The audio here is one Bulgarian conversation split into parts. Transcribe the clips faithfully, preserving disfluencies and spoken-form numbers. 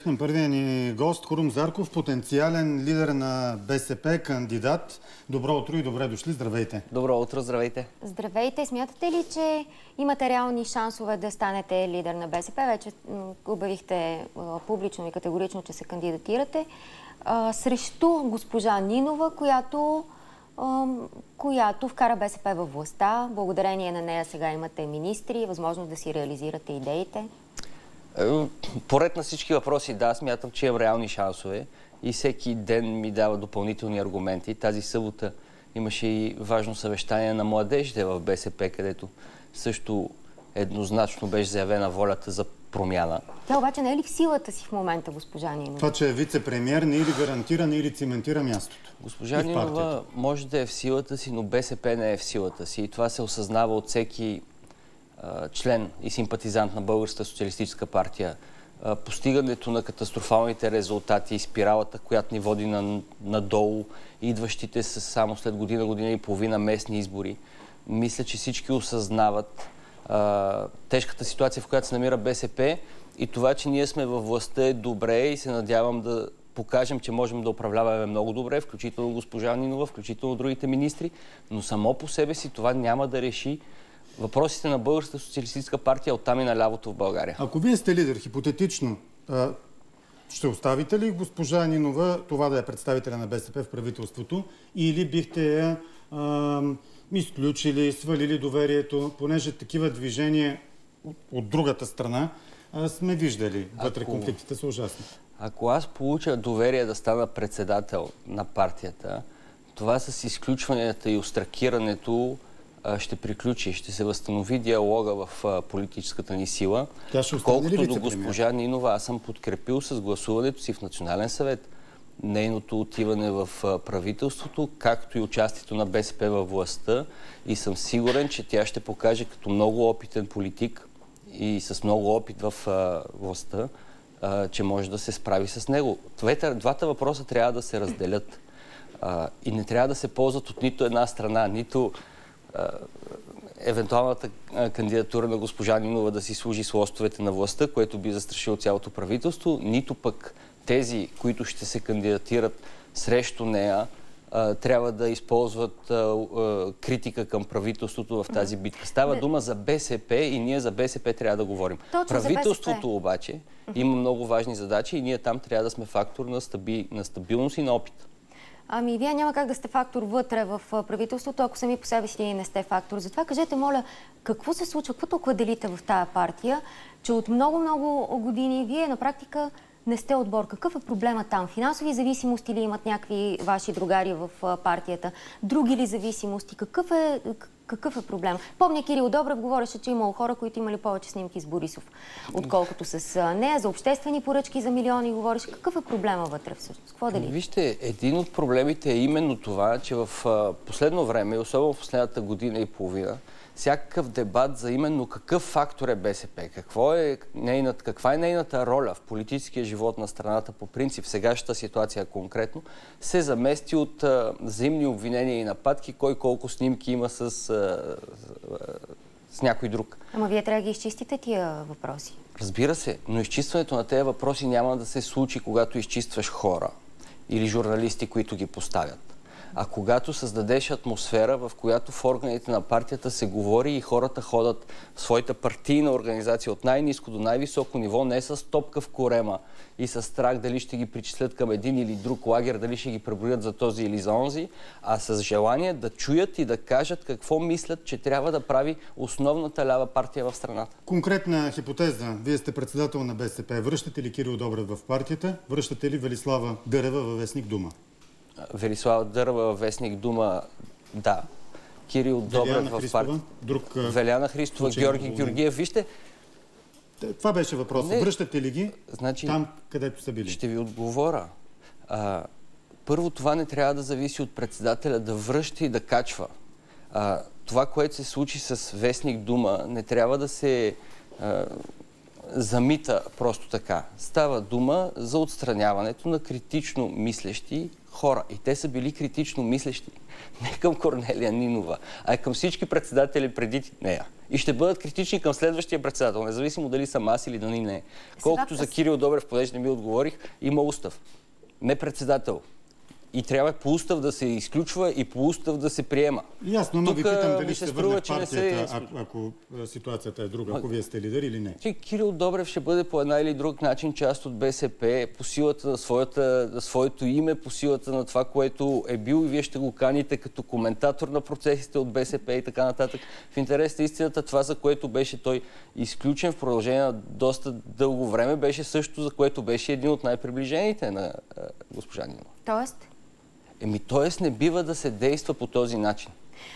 срещнем първия ни гост Крум Зарков, потенциален лидер на БСП, кандидат. Добро утро и добре дошли. Здравейте. Добро утро, здравейте. Здравейте. Смятате ли, че имате реални шансове да станете лидер на БСП? Вече обявихте публично и категорично, че се кандидатирате а, срещу госпожа Нинова, която, а, която вкара БСП във властта. Благодарение на нея сега имате министри, възможност да си реализирате идеите. Поред на всички въпроси, да, смятам, че имам реални шансове и всеки ден ми дава допълнителни аргументи. Тази събота имаше и важно съвещание на младежите в БСП, където също еднозначно беше заявена волята за промяна. Тя обаче не е ли в силата си в момента, госпожа Нинова? Това, че е вице-премиер, не или гарантира, не или циментира мястото. Госпожа Нинова може да е в силата си, но БСП не е в силата си. И това се осъзнава от всеки член и симпатизант на Българската социалистическа партия. Постигането на катастрофалните резултати и спиралата, която ни води на, надолу, идващите с само след година, година и половина местни избори. Мисля, че всички осъзнават а, тежката ситуация, в която се намира БСП, и това, че ние сме във властта, е добре и се надявам да покажем, че можем да управляваме много добре, включително госпожа Нинова, включително другите министри, но само по себе си това няма да реши въпросите на Българската социалистическа партия оттам и на лявото в България. Ако вие сте лидер, хипотетично, ще оставите ли госпожа Нинова това да е представителя на БСП в правителството, или бихте я а, изключили, свалили доверието, понеже такива движения от, от другата страна а, сме виждали. Вътре Ако... конфликтите са ужасни. Ако аз получа доверие да стана председател на партията, това с изключванията и остракирането ще приключи, ще се възстанови диалога в политическата ни сила. Колкото до госпожа Нинова, аз съм подкрепил с гласуването си в Национален съвет нейното отиване в правителството, както и участието на БСП във властта, и съм сигурен, че тя ще покаже като много опитен политик и с много опит в властта, че може да се справи с него. Двата въпроса трябва да се разделят и не трябва да се ползват от нито една страна, нито евентуалната кандидатура на госпожа Нинова да си служи с лостовете на властта, което би застрашило цялото правителство, нито пък тези, които ще се кандидатират срещу нея, трябва да използват критика към правителството в тази битка. Става дума за БСП и ние за БСП трябва да говорим. Точно правителството обаче има много важни задачи и ние там трябва да сме фактор на, стаби... на стабилност и на опит. Ами, вие няма как да сте фактор вътре в правителството, ако сами по себе си не сте фактор. Затова кажете, моля, какво се случва, какво толкова делите в тая партия, че от много-много години вие на практика не сте отбор. Какъв е проблема там? Финансови зависимости ли имат някакви ваши другари в партията? Други ли зависимости? Какъв е, какъв е проблем? Помня, Кирил Добрев говореше, че имало хора, които имали повече снимки с Борисов, отколкото с нея. За обществени поръчки за милиони говореше. Какъв е проблема вътре всъщност? Какво дали? Вижте, един от проблемите е именно това, че в последно време, особено в последната година и половина, всякакъв дебат за именно какъв фактор е БСП, какво е нейната, каква е нейната роля в политическия живот на страната по принцип, в сегашната ситуация конкретно, се замести от а, взаимни обвинения и нападки, кой колко снимки има с, а, с някой друг. Ама вие трябва да ги изчистите тия въпроси. Разбира се, но изчистването на тези въпроси няма да се случи, когато изчистваш хора или журналисти, които ги поставят. А когато създадеш атмосфера, в която в органите на партията се говори и хората ходят в своята партийна организация от най-ниско до най-високо ниво, не с топка в корема и с страх дали ще ги причислят към един или друг лагер, дали ще ги преброят за този или за онзи, а с желание да чуят и да кажат какво мислят, че трябва да прави основната лява партия в страната. Конкретна хипотеза. Вие сте председател на БСП. Връщате ли Кирил Добрев в партията? Връщате ли Велислава Дърева във вестник Дума? Велислава Дърева, вестник Дума, да. Кирил Добрев в партия. Друг... Веляна Христова, Георги Георгиев. Вижте... Това беше въпросът. Не... Връщате ли ги значи, там, където са били? Ще ви отговоря. А, първо, това не трябва да зависи от председателя да връща и да качва. А, това, което се случи с вестник Дума, не трябва да се... А, замита просто така. Става дума за отстраняването на критично мислещи хора. И те са били критично мислещи не към Корнелия Нинова, а и към всички председатели преди нея. И ще бъдат критични към следващия председател, независимо дали съм аз или дали не. Колкото за Кирил Добрев, понеже не ми отговорих, има устав. Не председател. И трябва по устав да се изключва и по устав да се приема. Ясно, но ви питам дали ще върне в партията, се... ако, ако ситуацията е друга, ако вие сте лидер или не. Че Кирил Добрев ще бъде по една или друг начин част от БСП, по силата на, своята, на своето име, по силата на това, което е бил, и вие ще го каните като коментатор на процесите от БСП и така нататък. В интерес на истината, това, за което беше той изключен в продължение на доста дълго време, беше също, за което беше един от най-приближените на а, госпожа Нинова. Тоест? Еми, т.е. не бива да се действа по този начин.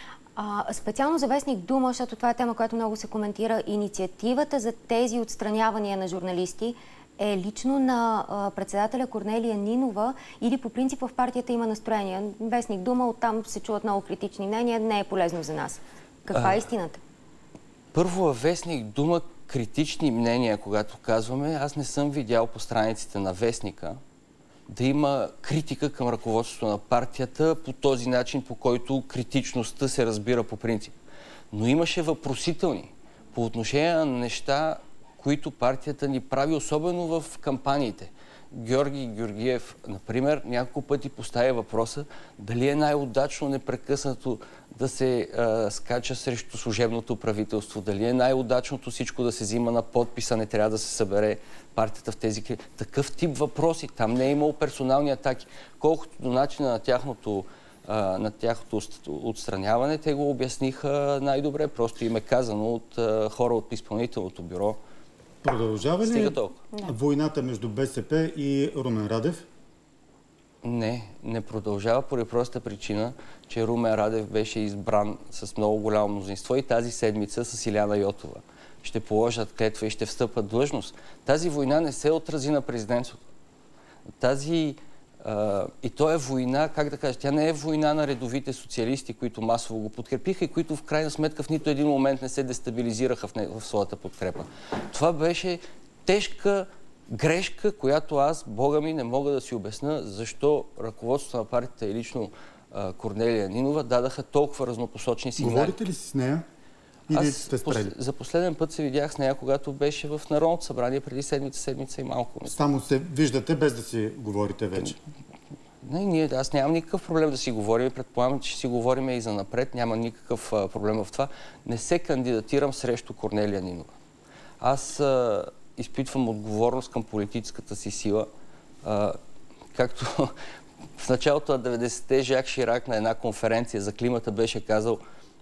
А, специално за вестник Дума, защото това е тема, която много се коментира, инициативата за тези отстранявания на журналисти е лично на а, председателя Корнелия Нинова или по принцип в партията има настроение? Вестник Дума, оттам се чуват много критични мнения, не е полезно за нас. Каква а, е истината? Първо, във вестник Дума критични мнения, когато казваме, аз не съм видял по страниците на вестника да има критика към ръководството на партията по този начин, по който критичността се разбира по принцип. Но имаше въпросителни по отношение на неща, които партията ни прави, особено в кампаниите. Георги Георгиев, например, няколко пъти поставя въпроса дали е най-удачно непрекъснато да се а, скача срещу служебното правителство, дали е най-удачното всичко да се взима на подписа, не трябва да се събере партията в тези... Такъв тип въпроси. Там не е имало персонални атаки. Колкото до начина на тяхното, а, на тяхното отстраняване, те го обясниха най-добре. Просто им е казано от а, хора от изпълнителното бюро. Продължава ли войната между БСП и Румен Радев? Не, не продължава поради проста причина, че Румен Радев беше избран с много голямо мнозинство и тази седмица с Илияна Йотова ще положат клетва и ще встъпат длъжност. Тази война не се отрази на президентството. Тази Uh, и то е война, как да кажа, тя не е война на редовите социалисти, които масово го подкрепиха и които в крайна сметка в нито един момент не се дестабилизираха в, не, в своята подкрепа. Това беше тежка грешка, която аз, Бога ми, не мога да си обясня защо ръководството на партията и лично uh, Корнелия Нинова дадаха толкова разнопосочни сигнали. Говорите ли с нея? Или Аз сте спрели? За последен път се видях с нея, когато беше в Народното събрание преди седмица, седмица и малко. Само се виждате, без да си говорите вече? Не, ние, аз нямам никакъв проблем да си говорим. Предполагам, че си говорим и за напред. Няма никакъв а, проблем в това. Не се кандидатирам срещу Корнелия Нинова. Аз а, изпитвам отговорност към политическата си сила. А, както в началото на деветдесетте Жак Ширак на една конференция за климата беше казал: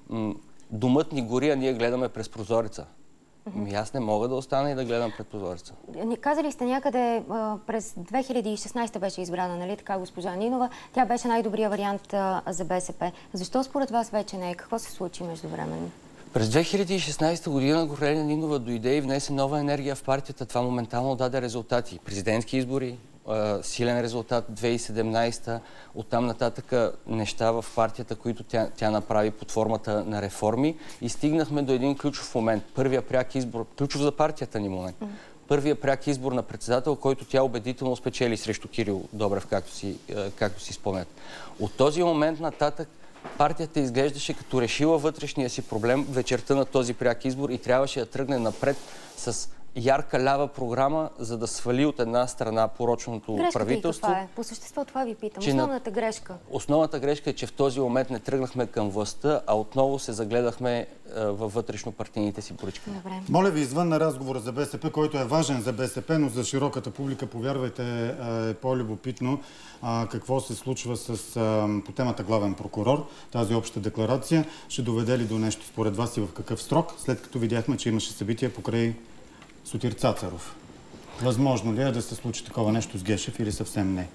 "Домът ни гори, а ние гледаме през прозореца." Ами аз не мога да остана и да гледам пред прозореца. Казали сте някъде а, през две хиляди и шестнадесета беше избрана, нали така, госпожа Нинова. Тя беше най-добрият вариант а, за БСП. Защо според вас вече не е? Какво се случи междувременно? През две хиляди и шестнадесета година Корнелия Нинова дойде и внесе нова енергия в партията. Това моментално даде резултати. Президентски избори, силен резултат две хиляди и седемнадесета. Оттам нататък неща в партията, които тя, тя направи под формата на реформи, и стигнахме до един ключов момент. Първия пряк избор, ключов за партията ни момент. Първия пряк избор на председател, който тя убедително спечели срещу Кирил Добрев, както си, както си спомнят. От този момент нататък партията изглеждаше като решила вътрешния си проблем вечерта на този пряк избор и трябваше да тръгне напред с ярка лява програма, за да свали от една страна порочното грешката правителство. И каква е? По същество това ви питам. Основната грешка. Основната грешка е, че в този момент не тръгнахме към властта, а отново се загледахме е, във вътрешно-партийните си поръчки. Добре. Моля ви, извън на разговора за БСП, който е важен за БСП, но за широката публика, повярвайте, е по-любопитно какво се случва с, по темата главен прокурор. Тази обща декларация ще доведе ли до нещо според вас и в какъв срок, след като видяхме, че имаше събития покрай Сотир Цацаров? Възможно ли е да се случи такова нещо с Гешев или съвсем не?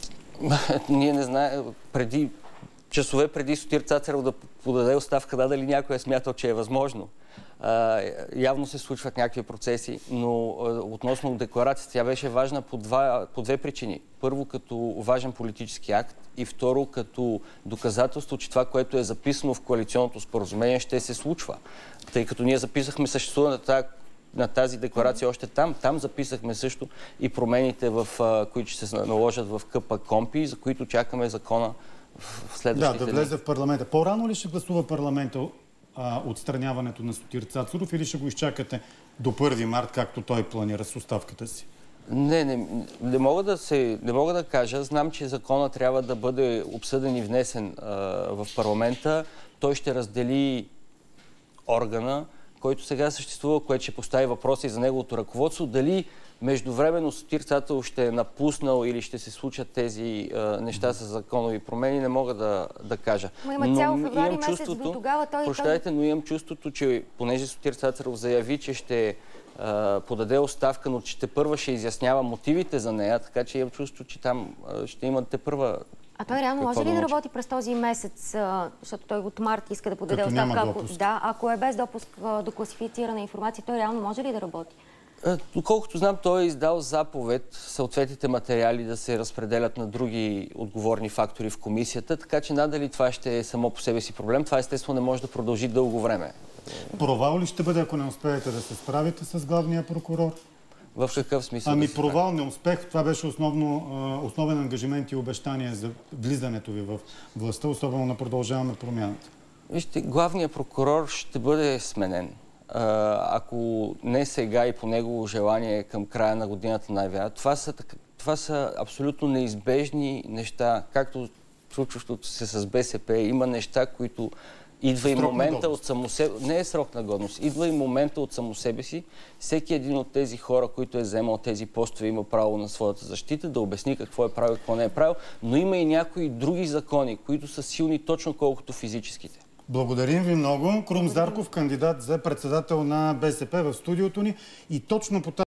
Ние не знаем. Преди, часове преди Сотир Цацаров да подаде оставка, да, дали някой е смятал, че е възможно. А, явно се случват някакви процеси, но а, относно декларацията, тя беше важна по, два, по две причини. Първо, като важен политически акт, и второ, като доказателство, че това, което е записано в коалиционното споразумение, ще се случва. Тъй като ние записахме съществуването на тази декларация още там. Там записахме също и промените, в, които ще се наложат в КПКОНПИ, за които чакаме закона в следващите Да, да влезе в парламента. По-рано ли ще гласува парламента а, отстраняването на Сотир Цацаров или ще го изчакате до първи март, както той планира с оставката си? Не, не, не, мога да се, не мога да кажа. Знам, че закона трябва да бъде обсъден и внесен а, в парламента. Той ще раздели органа, който сега съществува, което ще постави въпроси за неговото ръководство. Дали междувременно Сотир Цацаров ще е напуснал или ще се случат тези а, неща с законови промени, не мога да, да кажа. Но има цял февруари месец до тогава той... Прощайте, но имам чувството, че понеже Сотир Цацаров заяви, че ще а, подаде оставка, но че тепърва ще изяснява мотивите за нея, така че имам чувство, че там а, ще имат тепърва... А той реално може ли да работи през този месец, защото той от март иска да подаде Като оставка? няма Ако, допуск. да, ако е без допуск до класифицирана информация, той реално може ли да работи? Доколкото знам, той е издал заповед съответните материали да се разпределят на други отговорни фактори в комисията, така че надали това ще е само по себе си проблем. Това естествено не може да продължи дълго време. Провал ли ще бъде, ако не успеете да се справите с главния прокурор? В какъв смисъл? Ами да провал, неуспех, това беше основно, основен ангажимент и обещание за влизането ви в властта, особено на Продължаваме промяната. Вижте, главният прокурор ще бъде сменен. Ако не сега и по негово желание към края на годината най-вероятно. Това са, това са абсолютно неизбежни неща, както случващото се с БСП. Има неща, които идва и момента от само себе... Не е срок на годност. Идва и момента от само себе си. Всеки един от тези хора, които е вземал тези постове, има право на своята защита, да обясни какво е правил и какво не е правил. Но има и някои други закони, които са силни точно колкото физическите. Благодарим ви много. Крум Зарков, кандидат за председател на БСП в студиото ни. И точно по